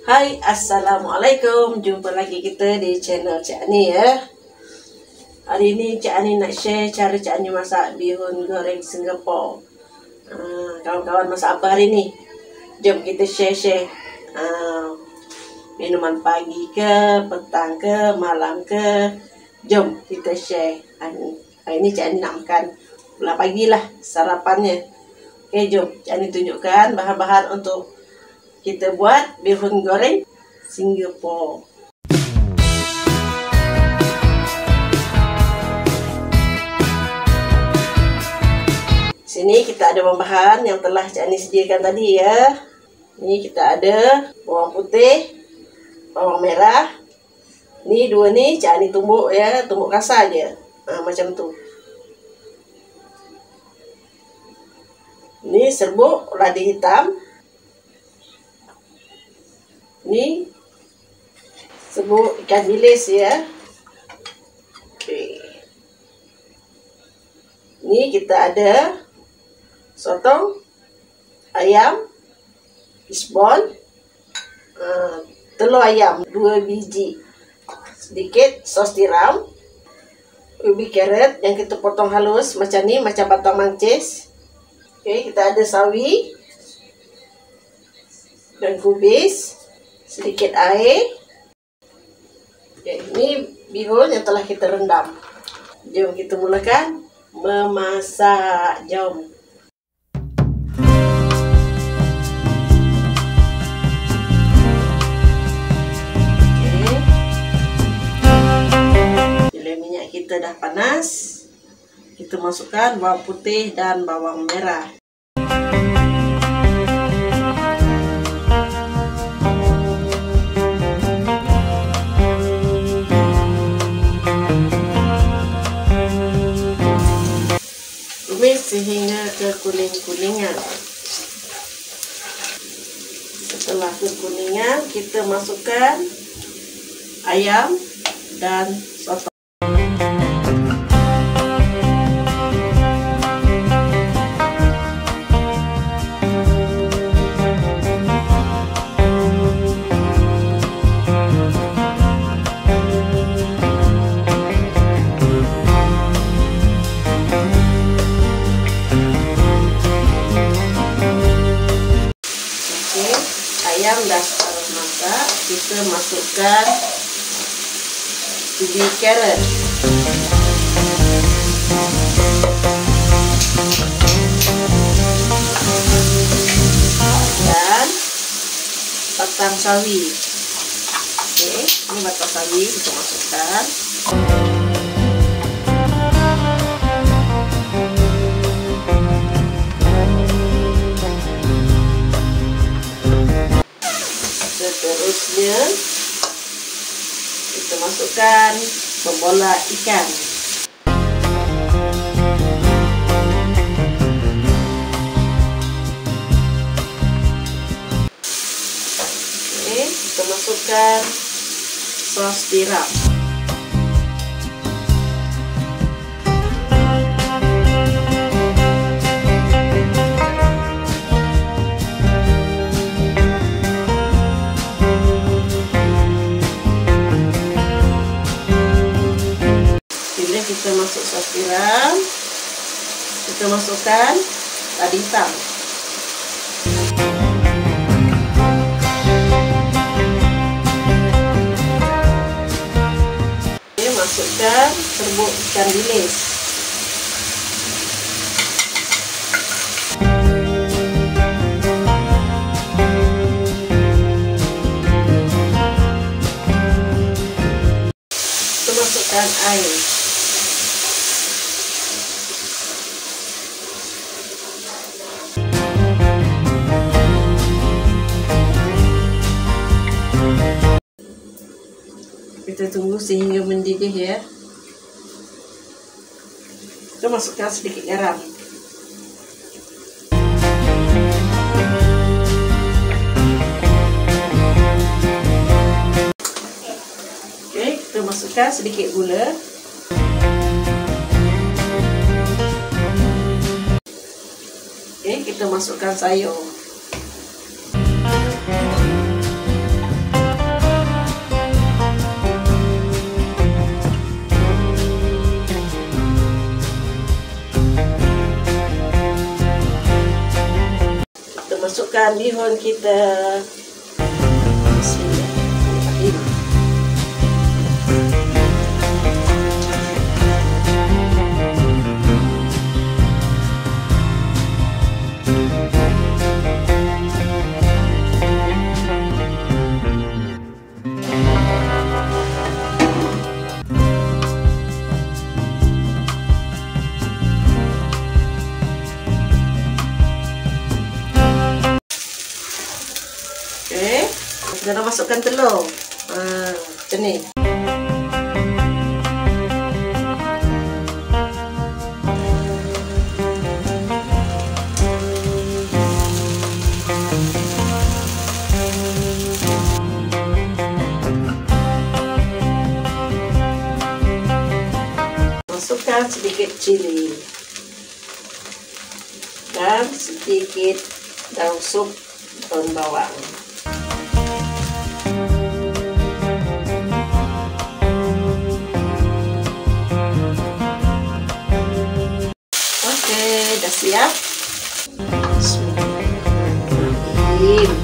Hai, Assalamualaikum. Jumpa lagi kita di channel Cik Ani ya. Hari ini Cik Ani nak share cara Cik Ani masak bihun goreng Singapore. Kawan-kawan masak apa hari ni? Jom kita share-share minuman pagi ke, petang ke, malam ke. Jom kita share. Hari ni Cik Ani nak makan pula pagi lah sarapannya. Okey, jom Cik Ani tunjukkan bahan-bahan untuk kita buat bihun goreng Singapore. Sini kita ada bahan yang telah Cik Ani sediakan tadi ya. Ni kita ada bawang putih, bawang merah. Ni dua ni Cik Ani tumbuk ya, tumbuk kasar je. Macam tu. Ni serbuk lada hitam. Ni serbuk ikan bilis ya. Okay. Ni kita ada sotong ayam fishball, telur ayam 2 biji, sedikit sos tiram, ubi carrot yang kita potong halus macam ni, macam batang mancis. Okay, kita ada sawi dan kubis, sedikit air. Okay, ini bihun yang telah kita rendam. Jom kita mulakan memasak. Jom. Okay. Bila minyak kita dah panas, kita masukkan bawang putih dan bawang merah. Sehingga kekuning-kuningan. Setelah kekuningan, kita masukkan ayam dan sotong. Ayam dah separuh masak, kita masukkan ubi carrot, dan batang sawi. Okey, ini batang sawi kita masukkan. Seterusnya kita masukkan pembola ikan. Oke, kita masukkan sos tiram. Kita masuk sos tiram, kita masukkan lada hitam. Oke, masukkan serbuk ikan bilis. Kita masukkan air. Kita tunggu sehingga mendidih ya. Kita masukkan sedikit garam. Oke, kita masukkan sedikit gula. Oke, kita masukkan sayur. masukkan bihun kita. Bismillahirrahmanirrahim. Oke, sekarang masukkan telur. Macam ni. Masukkan sedikit cili dan sedikit daun sup daun bawang. Oke, dah siap. Bismillahirrahmanirrahim.